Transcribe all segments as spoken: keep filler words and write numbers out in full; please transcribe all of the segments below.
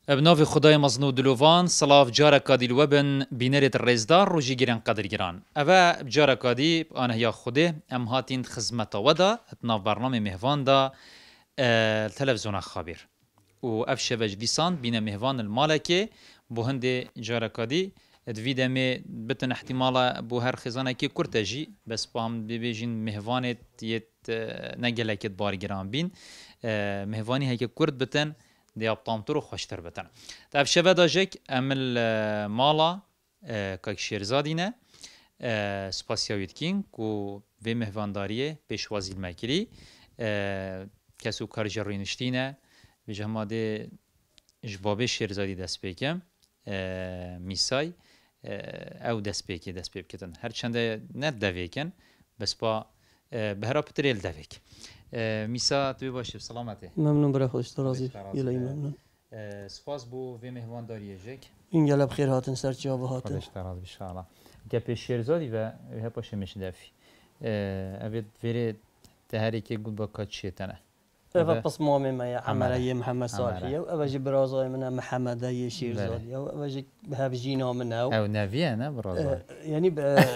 ابناف خدای مزنو دلوان صلاف جارا کادی الوبن بینرت الرزدار روجی گیرن قدر گیران اوه جارا کادی آنه یا خوده ام هاتین خدمت ودا اتناف برنامه مهوان دا تلفزیون خابیر و اف شبج دیسان بین مهوان المالکه بو هنده جارا کادی دویده می بتن احتمالا بو هر خزانه که کرتجی بس با هم ببیجین مهوانت یت نگلکت بارگران بین مهوانی هایی که کرد بتن دي ابطامتر وخوشتر بتن طيب شبه داجك امل مالا كاك شيرزادينه سپاسياويت كين كو في مهوانداريه بيشوازي الماكري كسو كارجرينشتينه بجهماده جبابه شيرزادي دست بيكم ميساي او دست بيكي دست بيكتن هر چنده نه دويكن بس با بهرا بتريل دويك میسا توی باشی سلامتی ممنون برای خودش درازی یلی ممنون سپاس بو و مهمان داری جک این گله بخیر هاتن سر جواب هاتن خودش درازی بشالا گپ شیرزادی و هپ باشه میشه دفی اوید وری تهری که گود با کاتشی تنه اوه پس مامی ما عمره محمد صالحی و اوه جی برازای منه محمد ی شیرزادی و اوه جی به جینا منه او نویه نه برازای یعنی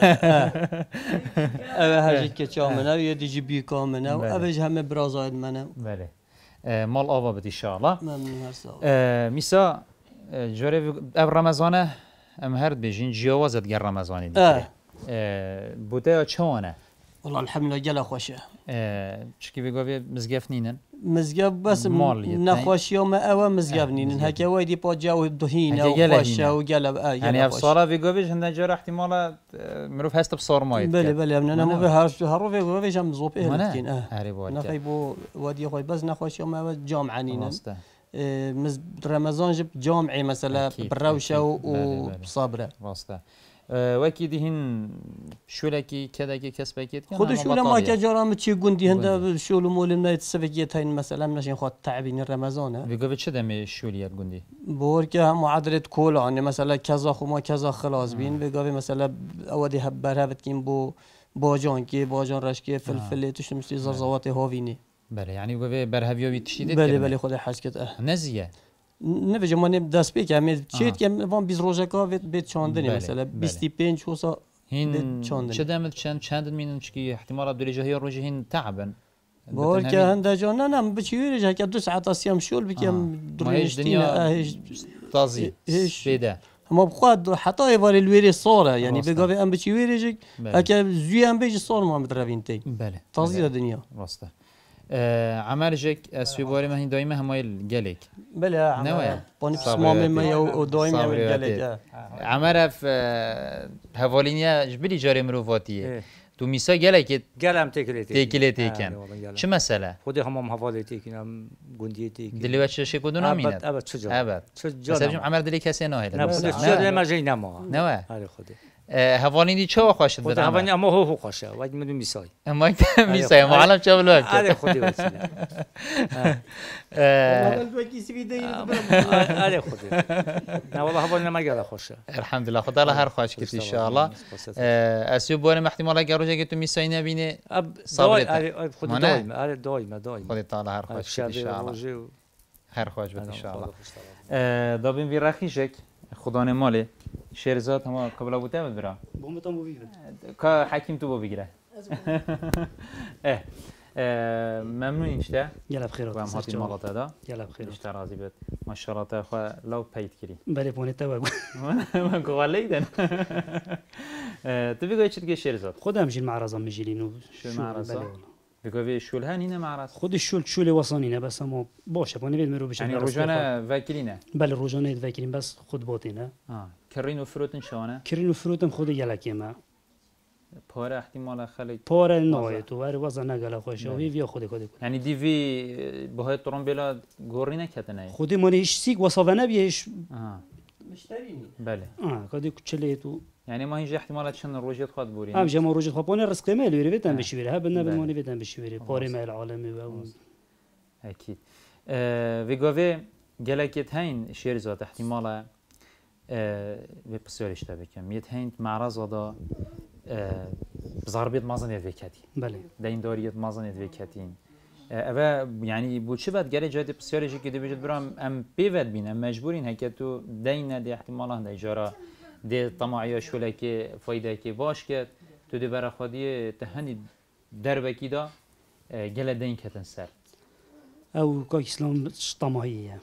اوه هجی که چا منه و یه دیجی بیکا منه و اوه جی همه برازای منه بله مال آوا بدی شالا ممنون هر سال میسا جوری او رمضانه ام هرد بجین جوازت گر رمضانی دیگه بوده یا چوانه والله الحمد لله جل خوشه چکی بگوی مزگف نینن مزگف بس نخوشی و ما اوا مزگف نینن هک وایدی پا جو دهینه و خوشه و جل اه یعنی افسارا بگویش هنده جور احتمالا مروف هست بصار ماید بله بله من انا مو به هر هر رو بگویش هم زوب اهلتین اه هری باری نخی بو وادی خوی بس نخوشی و ما جامع نینن مز رمضان جب جامعي مثلا بالروشه وبصبره واسطه وکی دهین شولکی کدا کی کسب کیت کن خود شول ما جارم چی گوندی هنده شول مولم نایت سفکیت هین مثلا نشین خود تعبین رمضانه بگو چه دمی شولیت گوندی بور که هم معادلت کول آنه مثلا کذا خو ما کذا خلاص بین بگو مثلا اودی هبر هفت کیم بو باجان کی باجان رشکی فلفل توش مسی زرزوات هاوینی بله یعنی بگو برهویو بیتشیده بله بله خود حسکت اه نزیه نبجه ما نب دست بی که همه چیت که وام بیز روزه کا وید بیت چاندنی مثلا بیستی پنج حوصا هین چه دامت چند چند مینن چکی احتمال عبدالله هی روزه هین تعبن بور که هنده جان نه نه بچیوری جه که دو ساعت آسیام شول بکیم درنشتینه هیچ تازی بیده ما بخواد حتی ایواری الویری صاره یعنی بگاوی ام بچیوری جه اگه زوی ام بیج صار ما متروین تی بله تازی دنیا راسته عمر جك اسوي ما هي دائما هم الجلك بله عمر بوني بسمام ما يو دائما الجلك عمر في هفالينيا جبلي جاري مروفاتيه تو میسا گلک گلم تکلیتی تکلیتی کن چه مسئله خودی همم حوالی تکنم گندی تکنم دلی بچه شی کدوم نمینه ابد ابد چجا ابد چجا مثلا عمر دلی کسی نه نه خودی چجا مرجعی نما نه آره خودی هوالینی چه خوشت خودی هوالینی اما هو هو خوشه وقتی میدونم میسای اما میسای معلم چه بلوک آره خودی واسه والله الوقت يسوي داير آره خودی نه والله هوالینی ما گلا خوشه الحمد لله خدا الله هر خوش کردی ان شاء الله اسیو بونه احتمال اگر روزی که تو میسای نبینه صبرت آره خودی دایم آره دایم دایم خودی تعالی هر خوش کردی ان شاء الله هر خوش بد ان شاء الله دابین وی رخیشک خدا نماله شیرزاد هم قبل بوده بود برا بومتون بویید که حکیم تو بگیره اه ممنون اینشته یلا بخیر و هم هاتی مالات ادا یلا بخیر اینشته راضی بود ماشاءالله تا خو لو پیت کری بله پونه تا بگو من قوالیدن تو بگوی چی دیگه شیرزاد خودم جیل معرضم میجیلینو شو معرضه بگوی شول هن اینه معرض خود شول شول وصانینه بس اما باشه پونه بید مرو بشه یعنی روزانه وکیلینه بله روزانه وکیلین بس خود باتینه آه کرین و فروتن شونه کرین و فروتم خود یلکی ما پاره احتمال خلق پاره نوعی تو ولی وزن نگله خوشه وی وی خودی خودی یعنی دیوی بهای ترامبیلا گوری نکته خودی من هیچ سیک وصفه نبیش مشترینی بله آه کدی کچلی تو یعنی ما هیچ احتمالات شن روجت خود بوریم هم جمع روجت خود بونه رزق مال ویری بتن بشویره ها بدنا بمونی بتن بشویره پاره مال عالمی و اكيد ويغوفي جلكت هين شيرزات احتمالا و بسیارش تبکم میت هند معرض ودا بزربیت مازن ادوکتی بله دین داریت مازن ادوکتین اوه یعنی بو چه بعد گره جای بسیاری که دیوید برام ام پیوت بین ام مجبورین هک تو دین دی احتمالا دی جارا دی طماعی شوله که فایده که باش کرد تو دی برای خودی تهنی درب کی دا گله دین کتن سر او که اسلام طماعیه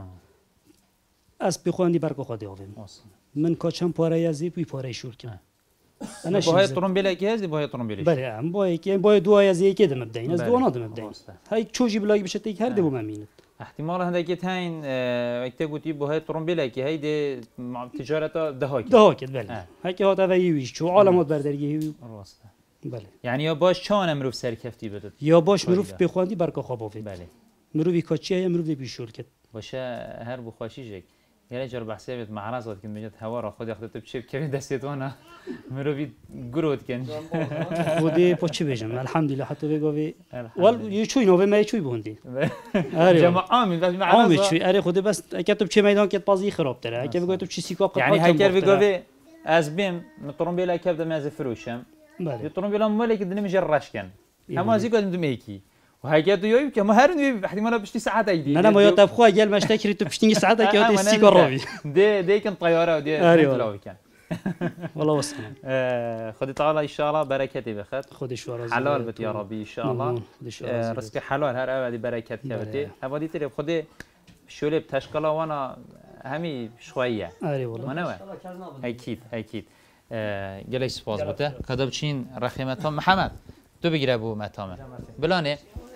از بخواندی برکو خودی آویم من کاچم پاره ازی پی پاره شور کنم انا باید ترومبیل کی هست باید ترومبیلش بله ام باید که باید دو از یکی دم بدین از دو نادم بدین های چوجی بلاگی بشه تیک هر دو ممینه احتمال هنده که تاین وقتی گویی باید ترومبیل کی هی ده تجارت دهاکی دهاکی بله های که هات اوییش چو عالمات برداری راسته بله یعنی یا باش چان مروف سرکفتی بده یا باش مروف بخواندی برکا خواب آفید بله مروفی کاچیه مروفی بیشور کت باشه هر بخواشیجک یه جور بحثی بیت معرضات که میگه هوا را خودی خودت بچه که دستیتونه مروی گرود کن خودی پچه بیشم الحمدلله حتی بگوی وال یه چوی نوی می چوی بوندی جمع آمین بس معرض آمین چوی اره خودی بس اگه تو بچه میدان که بازی خراب تره اگه بگوی تو چی سیکا یعنی هکر بگوی از بیم مطرمبیلا کبد ماز فروشم بله مطرمبیلا مالی که دنیم جر رشکن هم ازی کدوم دمیکی وهاي دويو كما هرن احتمال بشتي ساعات ايدي انا ما يطب خويا قال ما اشتكري تبشتي ساعات كي ودي ستيك الروبي دي دي كان طياره ودي لا كان والله وصلنا خدي تعالى ان شاء الله بركتي بخت خدي شو حلال بت يا ربي ان شاء الله رزق حلال هر اودي بركت كبتي هودي تري خدي شولي بتشكله وانا همي شويه اري والله انا اكيد اكيد قال سپاس بوده کدابچین رحمتام محمد تو بگیر ابو متامه بلانه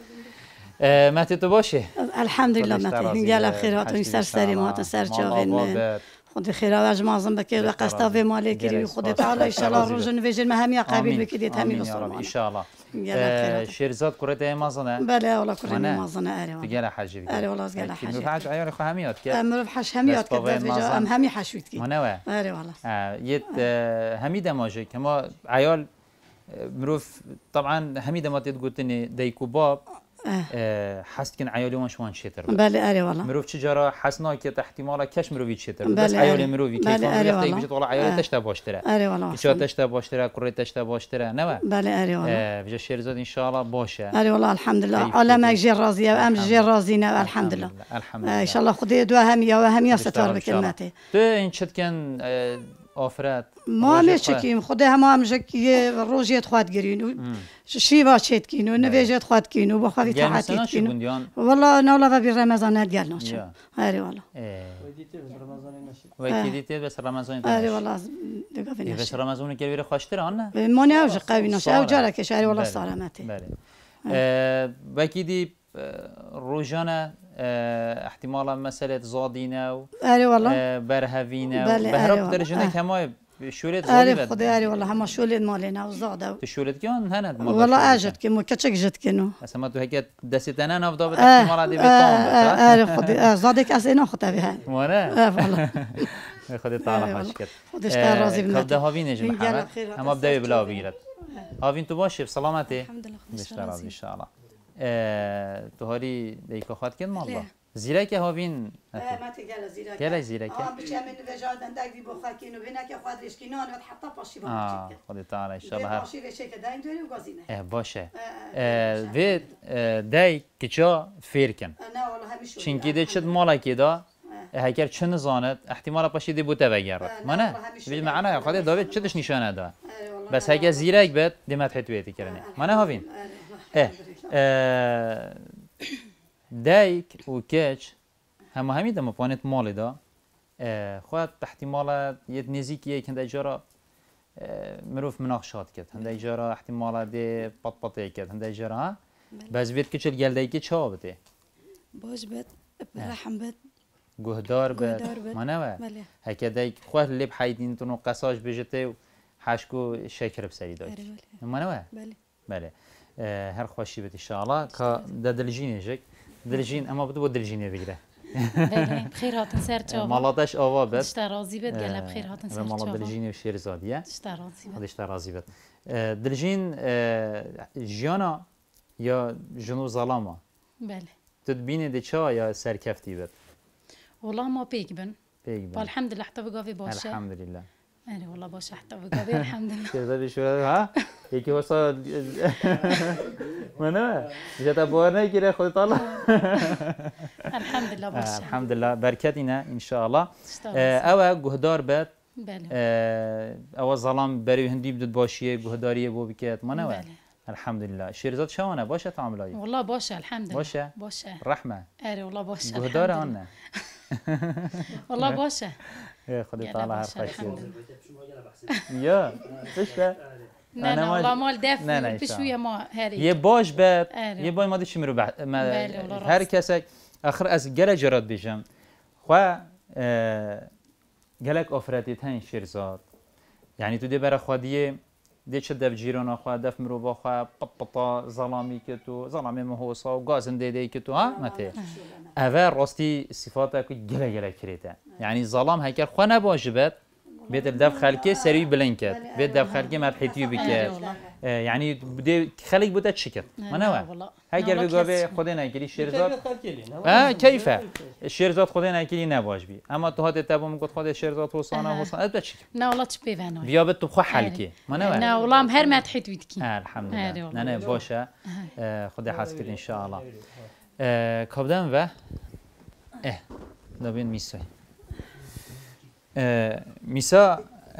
مت تو باشه الحمدلله مت گل خیرات سر سلامات سر چاغن خود خیر و اجمازم بکر و قصاوه مالک کری خود تعالی ان شاء الله روزن ویژن مهمی قبیل بکیدید همین بسرمان ان شاء الله شیرزاد کرده مازنه بله والله کرده مازنه اره والله گل حجی اره والله گل حجی حج عیال خو همیات که امر حش همیات که ام همی حشوید کی منوه اره والله یت همی دماجه که ما عیال مروف طبعا همي دمات تقولتني دايكو باب حست كن عيالي وان شوان شتر بله اري والله مروف تجاره حسنا كي احتمال كاش مروفي شتر بس عيالي مروفي كيف يحتاج بيجي والله عيالي تشتا باشتره اري والله شو تشتا باشتره كري تشتا باشتره نوا بله اري والله بيجي شيرزاد ان شاء الله باشه اري والله الحمد لله على جير راضيه ام جير راضينا الحمد لله الحمد لله ان شاء الله خدي دوا هميه وهميه ستار بكلماته تو ان شت كان آفراد ما میچکیم خدا هم هم جکی روزیت خواهد گرین شیوا چت کینو نویجت خواهد کینو با خواهی تحقیق کینو والله نولا و بی رمضان ند گل ناچ آره والله و کی دیت بس رمضان آره والله دیگه فینش بس رمضان کی بیر خوشتر آن نه ما نه اوج قوی ناش او جاره که شهر والله سلامتی بله و کی دی روزانه احتمالا مسألة زادينا و آره والله برهوينا بهرب درجنا كما شولت زادي بد خدي آره والله هم شولت مالنا وزاده شولت كان هند والله اجت كم كتشك جت كنو اسما تو هيك دستنا نفضا بد احتمال دي بتام آره خدي زادك اسينا خدها بها وانا والله خدي تعالى حشكت خدي اشتغل راضي بنا كده هاوين يا محمد هم ابدا بلا بيرت هاوين تو باشه بسلامتي الحمد لله بشتغل ان شاء الله تو هاری دیگه خواهد کن مالا زیرا که هاوین ما تقال زیرا گله زیرا که آه بچه من وجاد عندك دي بخاكين وبينا که خواهد رشكينان و حتى باشي باشي آه خدا تعالی ان شاء الله هر باشي بشه که داين دوری و گازینه اه باشه وید دای کجا فیر کن نه والله همیشه چنکی ده چد مالا کی دا هکر چه نزاند احتمال پاشی دی بوته بگیره ما نه بیل معنا خدا داوید چدش نشانه دا بس هکر زیرا بد دیمت حتویتی کرنه ما نه هاوین اه دایک و کچ هم همی دم پانت مالی دا خواهد احتمال یه نزیکیه که هنده جارا مروف مناقشات کرد هنده جارا احتمال دی پت پته کرد هنده جارا ها بس بید که چل گلده که چا بده باش بد برحم بد گهدار بد ما نوه هکه دایک خواه لیب حیدین تونو قصاش بجته و حشکو شکر بسری داشت ما نوه بله هر خوشی بد انشاءالله که ده دلجینه جک دلجین اما بدو دلجینه بگیره بله بخیر هاتن سر چاوا مالاتش آوا بد دشت راضی بد گله بخیر هاتن سر چاوا مالات دلجینه و شیرزادیه دشت راضی بد دشت راضی بد دلجین جیانا یا جنو ظلامه بله تدبینه ده چا یا سرکفتی بد والله ما پیک بن پیک بد الحمد لله حتى بقافي باشه الحمد لله يعني والله باشه حتى بقافي الحمد لله شیرزادی شو ها یکی واسه منو جتا بار نگیره خود تعالی الحمد لله باشه الحمد لله برکت اینه ان شاء الله او گهدار بد بله او ظلام بری هندی بدد باشیه گهداریه بو بکت منو بله الحمد لله شیرزاد شونه باشه تعاملایی والله باشه الحمد لله باشه باشه رحمه اره والله باشه گهدار آنه والله باشه يا خدي طالع باشه، هالخشي الحمد يا فشته نه نه والله مال نه، دف نه، بشويه ما هري یه باش بد آره. یه باش ما دیشی میرو بعد ما بله، والله هر راست. کسی آخر از گله جرات بیشم خو گلک آفرتی تن شیرزاد یعنی تو دی برای خودیه دی چه دف جیران خو دف مرو با خو قططا ظلامی که تو ظلامی مهوسا و گازن دیدی که تو ها مته اول راستی صفات که گله گله کریته یعنی ظلام هکر خو نباشه بيت الدف خلقي سري بلنكت بيت الدف خلقي ما بحيتيو بكات يعني بدي خليك بده تشكت ما نوع هاي قال بيقول خدينا كلي شيرزات اه كيف الشيرزات خدينا كلي نباش بي اما تو هاد تبو قلت خد الشيرزات وصانه وصانه بده تشكت لا والله تشبي فانو بيا بتو خو حلقي ما نوع لا والله مهر ما تحيت ويدكي اه الحمد لله انا باشا خدي حاسكت ان شاء الله اه كابدن و اه دابين ميساي میسا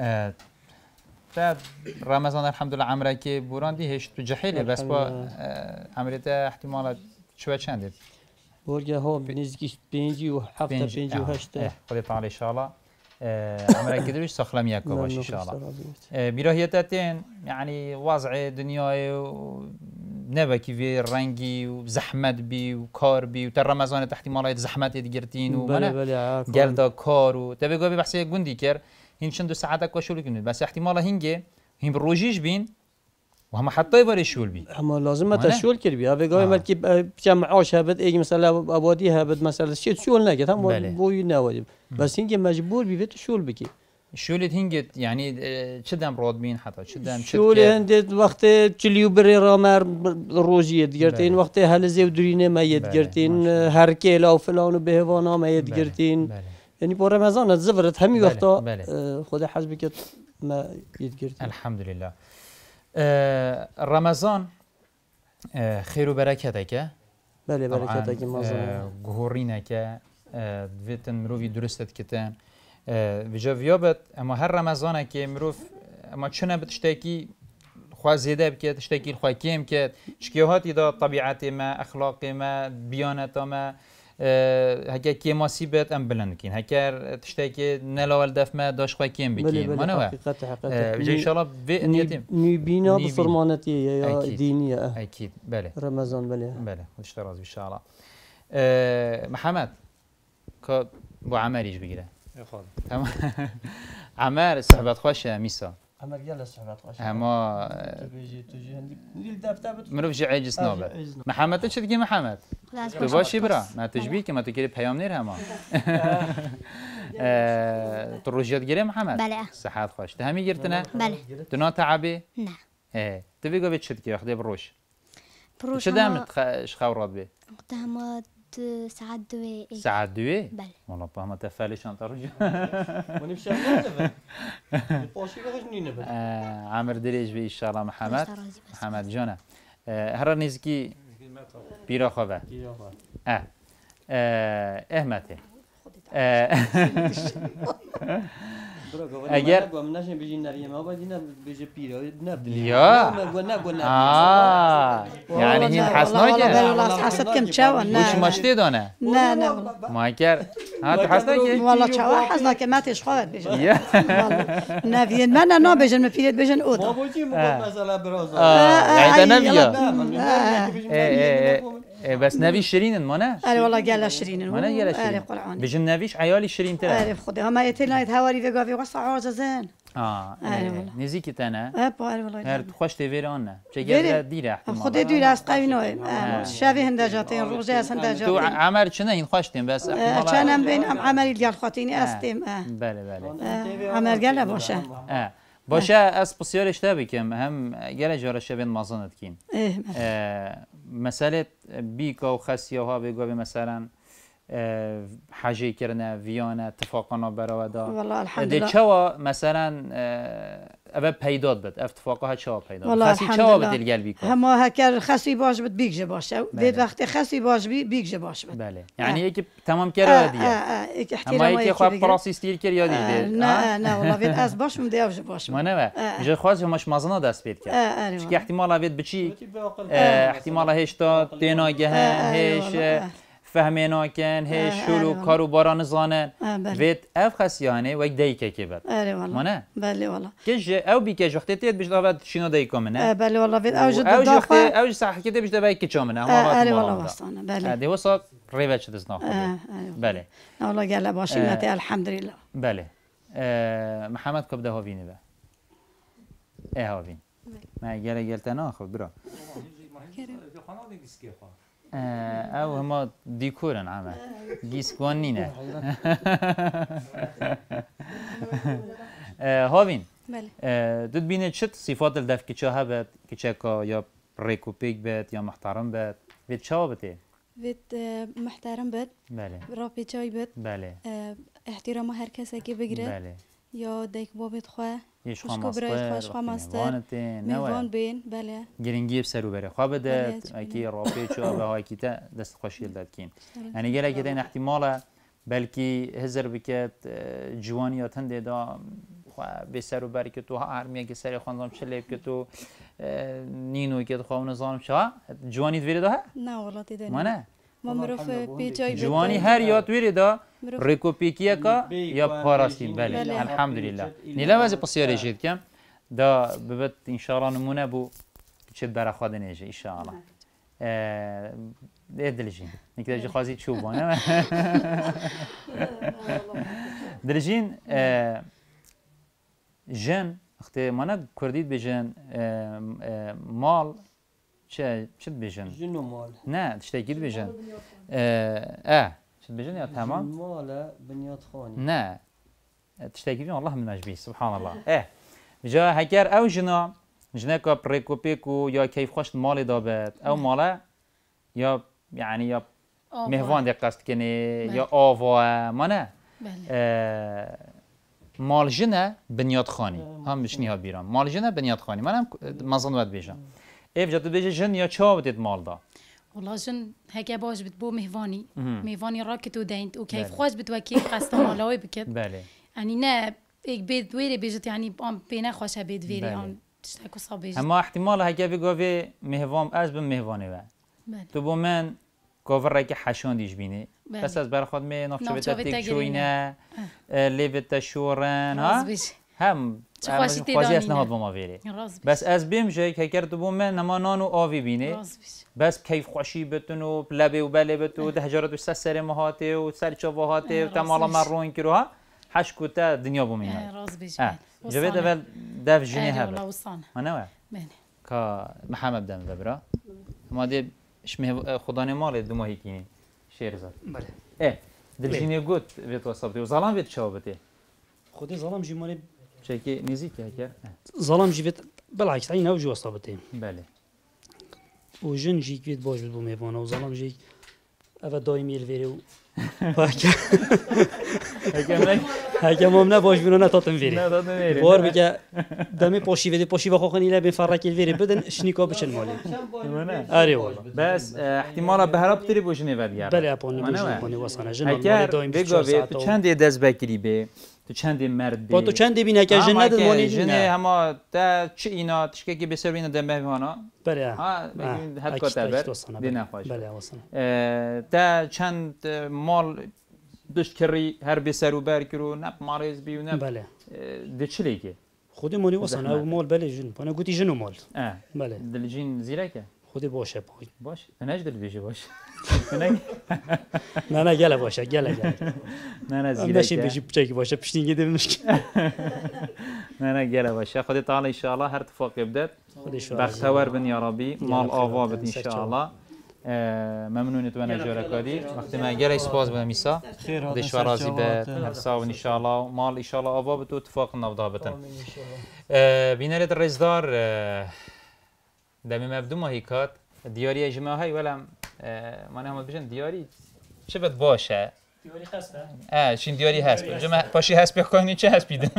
تا رمضان الحمدلله عمره که بوراندی هیچ تو جحیله بس با عمریت احتمال شو چنده برگه ها نزدیک پنجی و هفت پنجی و هشت خدا تعالی ان شاء الله عمره که دروش سخلم یک باش ان شاء الله براهیتتین یعنی وضع دنیای نبا كيفي رنگي وزحمت بي وكار بي وتر رمضان تحت مالات زحمت يدقرتين ومنا قال دا كار وتبي قوي بحسي جندي كر هين شندو ساعتك وشو لكن بس احتمال هنجي هين بروجيش بين وهم حتى يبري شول بي هم لازم تشول كر بي ابي قوي ملكي بجمع عاش هبد اي مثلا ابادي هبد مثلا شيء شول نجت هم بوي ناوي بس هنجي مجبور بي شول بكي شولت هنجت يعني شدم راد بين حتى شدم شول هندت وقت چلیو بری رامر روزی دگرتین وقت هل زودرینه ما يدگرتين هر كيلا وفلان وبهوانا ما يدگرتين يعني بور رمضان زفرت همي وقتا خدا حسبك ما يدگرتين الحمد لله رمضان خير وبركتك بله بركتك مازن جهورينك فيتن مروفي درستت كتان بجا فيابت اما هر رمضان که مروف اما چنه بتشتاكي خوا زياده بكت تشتاكي خوا كيم كت شكيوهات اذا طبيعتي ما اخلاقي ما ديانته ما هكا كيما سيبت ام بلندكين هكا تشتاكي نلاول دف ما داش خوا كيم بكين ما نوا حقيقه حقيقه بجا ان شاء الله بنيتي نبينا بفرمانتي يا دينيه اكيد بله رمضان بله بله اشتراز ان شاء الله محمد ك بو عمريش بگیره تمام عمر صحبت خوشه میسا عمر يلا صحبت خوشه اما تجي تجي عندي ندير دفتر منو بجي عجز نوبه محمد چه دیگه محمد تو باشی برا ما تجبی که ما تو کلی پیام نیر هما تو روجیت گیره محمد بله صحت خوش ده همی گرتنه بله تو نا تعبی نه اه تو بگو به چه دیگه خدای بروش بروش چه دام خورات به قدام ساعات دوي ساعات دوي بله والله ما تفعلش انت رجل ماني بشغل نبه باشي بغش نبه عامر دريج بي ان شاء الله محمد محمد جانا هر نزكي بيرا خوبه اه احمته اگر من نشین بجی نریم ما باید نه بجی پیرا نبدلی یا نگو نگو نگو آه يعني هين حسنا والله كده والله حسد كم تشاو وش نه مشتي دونه نه نه والله ما كر ها تو حسنا كده والله تشاو حسنا که ما تش خواهد بجن يا نه وین من نه بجن مفيد بجن ما اودا بودی مو مثلا براز اه يعني ده نبيا نه بس نبي شيرين ما نه اره والله قال شيرين ما نه يلا اره شيرين قرآن بجن نبيش عيالي شيرين ترى اره خدا هم يتلنا يتهواري وقافي وقصة عوزة زين اه نزيكي تانا ابا اره والله هر خوش تفير آنه چه دیره احتمال خدا دوی راست قوی نوی شبی هندجاتین روزه از تو هندجاتین عمر چنه این خوشتیم بس احتمال چنم بین عملی دیگر خاطینی استیم بله بله عمل گله باشه اه باشه از بسیارش تبکم هم گله جاره شبین مازنت کین مسئله بیکا و خسیه ها بگو مثلا حاجه کرنه ویانه اتفاقنا براودا والله الحمد دی لله چوا مثلا اول پیداد بد اتفاقها چوا پیداد والله خاصی الحمد چوا لله. بدل قلبی کن هما هکر خسی باش بد بیگجه باشه بله. بید وقتی خسی باش بی بیگجه باش بد بله یعنی یکی تمام اه کرده دیگه اه اه ایک اما احترام یکی خواب پراسی استیر کر یا اه، دیده نه نه والله بید از باش من دیوش باش ما نه میشه خواست همش مزنا دست بید کرد اه اه چه والله. احتمال اوید بچی اه. احتمال هیچ تا تناگه اه، هیچ والله. فهمینا کن هیچ اه، شلو اه، کارو باران زانه اه بله وید اف خسیانه و یک دیگه که بد اه والله ما نه بله والله کش او بی کش وقتی تیت بیشتر بعد شینو دیگه منه اه بله والله بید اوجد اوج وقتی دافع اوج صح کده بیشتر باید که چامنه اه هم اه والله وقت واسطانه بله دی وسط ریوت شده زنا اه اه بله نه والله گله باشی اه. نتی الحمد لله بله محمد کب ده هاوینه به اه هاوین ما گله گلتنا خب برا او هما دیکورن عمل گیسکوان نینه هاوین بله دود بینه چت صفات الدف که چه هبت که چه که یا ریکوپیک بد یا محترم بد وید چه بته وید محترم بد بله رابی چای بد بله احترام هر کسی که بگیره بله یا دیک بابت خواه یش خوشکو خواست برای خوش خواه ماستر میوان بین بله گرینگی بسرو بره خواه بدت بله، اکی رابی چه به های کیتا دست خوشیل داد کین یعنی گله که این احتماله بلکی هزار بکت جوانیات هنده دا خواه بسرو بری که تو هر میگه که سری خواندم چلیب که تو نینو که خواه نظام چه جوانی دویره دا نه والله دیده ما نه ما مروف بی جای جوانی هر یاد ویره دا ریکوپیکیه که یا پاراستین بله بله. الحمدلله نیلا واسه پسیاری جد کم دا ببت انشالله نمونه بو چه برا خود نیجه انشالله دلجین نکته جی خواهی چوبانه دلجین جن وقتی مانا کردید بجن مال چه چه بجن جنو مال نه تشتاقید بجن اه چه بجن یا تمام مال بنياد خاني نه تشتاقید بجن والله من مجبی سبحان الله اه جا هکر او جنا جنا که پریکوپیکو یا کیف خوش مال دابد او ماله یا يعني یا مهوان دقت کنی یا آوا ما نه مال جنه بنیاد خانی هم بشنی ها بیرام مال جنه بنیاد خانی منم مزن ود بیجم ایف جات بیج جن یا چا بدید مال دا والله جن هكا باش بتبو مهفاني مهفاني راكت ودينت وكيف خوش بتوكيف قصد مالاوي بكت بله يعني نا ايك بيت ويري بيجت يعني ام بينا خوش بيت ويري ام تشتكو صابيج اما احتمال هكا بيقوي مهوام از بم مهواني و تو بو من کوور که حشون دیش بینی بس از برخواد می نافچه بتا تکشوینه لیوت تشورن ها هم خوازی است نهاد با ما ویری بس از بیم جای که کرد بو من نما نانو آوی بینی بس کیف خوشی بتون و لبه و بله بتو ده هجارت و سر مهاته و سر چاواهاته و تمالا مرون کروها حش کوتا دنیا بو مینای راز بیش جوید اول دف جنی هبه منوه بله که محمد دم دبرا ما دی شمه خدا نماله دو ماهی کینی شیر زد بله اه دلجینی گوت ویت وصابتی و ظلام ویت شابتی خودی ظلام جی مالی شکی نزیکی هکر ظلام جی ویت بالعکس عین اوجی وصابتی بله و جن جی ویت باش بود میوانه و ظلام جی اول دائمی الویری و هکم هم نباش بینو نتاتم ویری بار بگه دمی پاشی ویدی پاشی و خوخنی لبین فرقی الویری بدن شنیکا بچن مالی آره والله بس احتمالا به هراب تری بوشنی ودیار بله اپانی بوشنی کنی واسانه جن مالی دائم بگوی تو چند دست بکری به تو چند مرد با تو چند بینه که جن نداد مالی جن همه تا چه اینا تشکی که بسر بینه دم بهوانا بله ها حد کاتبر دینا خوش بله واسانه تا چند مال دشت کری هر بسر و بر کرو نب ماریز بیو نب بله دچلی که خودی مالی واسانه او مال بله جن پنا گویی جن و مال اه بله دلجین زیرا که خودی باشه پای باش نج دل بیشه باش نه نه گله باشه گله گله نه نه زیرا نشین بشی بچه که باشه پشتینگی دمش نه نه گله باشه خودی تعالی ان شاء الله هر اتفاقی بدت بختور بن یا ربی مال آوا بد ان شاء الله ممنون تو انا جورکادی وقتی ما گله اسپاس بدم میسا دش ورازی به حساب ان شاء الله مال ان شاء الله آوا بتو اتفاق نودا بتن بینرت رزدار دمی مبدو ماهیکات دیاری اجماعی ولم من هم بجن دیاری چه بد باشه دیواری خسته اه شین دیواری هست جمع پاشی هست بخوانی چه هست بیدم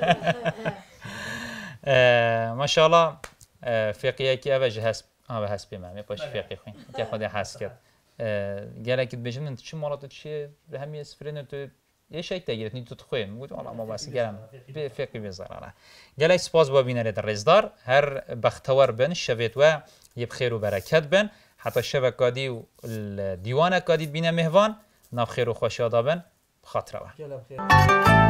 ماشاءالله فقیه کی اوج هست آه هست بیمه پاشی فقیه خوین که خود هست کرد گله که بجم انت چه مالات چیه همین سفرین تو یه شيء تجربة نيجي تدخل موجود والله ما بس جرام بفكر بزرعة جالي سباز بابينا للرزدار هر بختور بن الشفيت و يبخير وبركات بن حتى الشبكة دي والديوانة كادي بينا مهوان ناف خير وخوشيادا بن بخاطره